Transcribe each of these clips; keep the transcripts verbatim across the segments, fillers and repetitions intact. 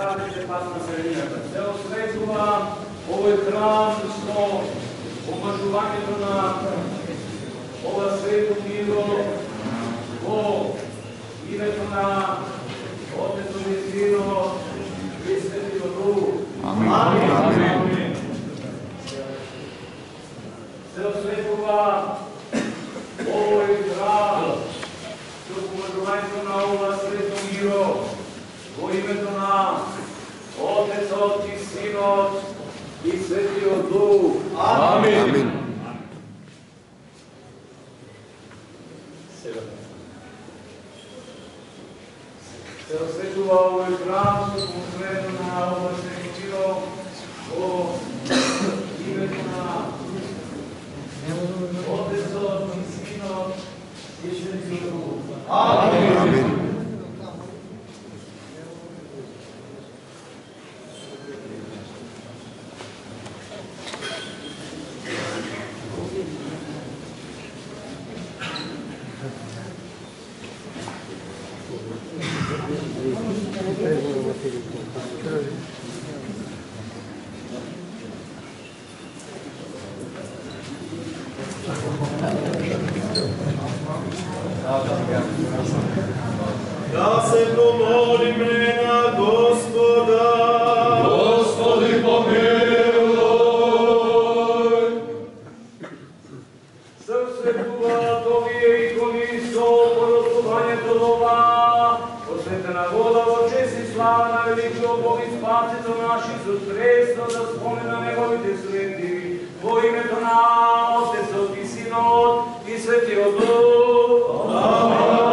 кажете пак на средината. Се осветува овој храм со омажувањето на ова свето миро во името на Отецот и Синот и Светиот Дух. Амин. Се осветува овој храм со омажувањето на ова свето миро во името на Отецот и Синот и Светиот Дух. Амин. Се осветува овој храм со омажувањето на ова свето миро во името на Отецот и Синот и Светиот Дух. Амин. Да се помолиме на Господа. Господи, помилуј. Се осветуваат овие икони со породувањето ова, осветена вода во чест и слава на великиот Бог и Спасител наш Исус Христос, да спомена неговите свети, во името на Отецот и Синот и Светиот Дух. Амин.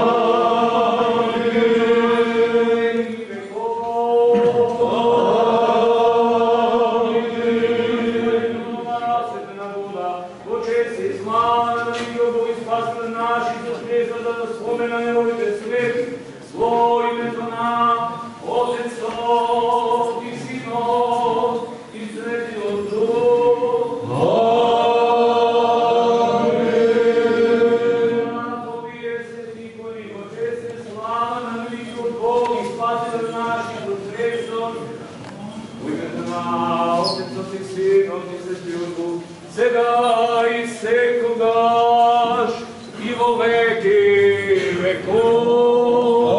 Сега и секогаш и во веки веков.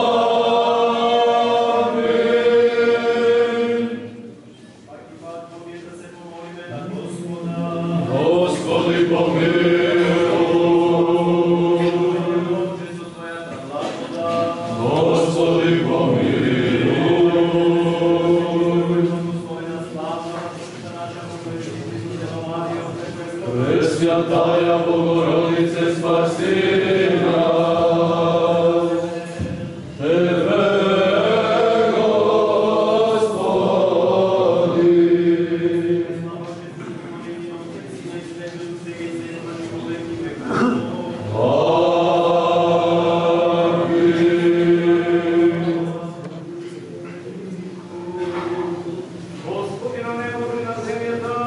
Амин. Паки пак помни да се помолиме на Господа. Господи, помилуј. Господи, помилуј. Пресвятая Богородице, спаси нас. Тебе, Господи. Господи на небото и на земјата,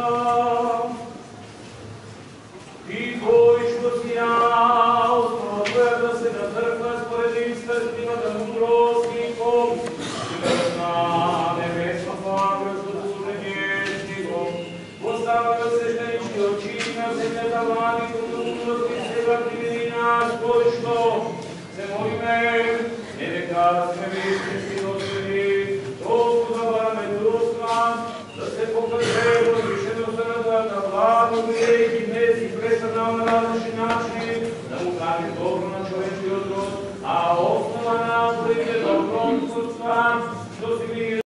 Ти кој што си јал, спроведа се на црква според истинската мудрост и помисленост на небесното ангелско служење Него, поставил свештенички очи на земјата влади като мудрост и сега примени нас, кој што се молиме, не нека сме вистински достојни, толку да бараме милоста, да се покаже возвишеността на Твојата влада, бидејќи днес и пресадам на различни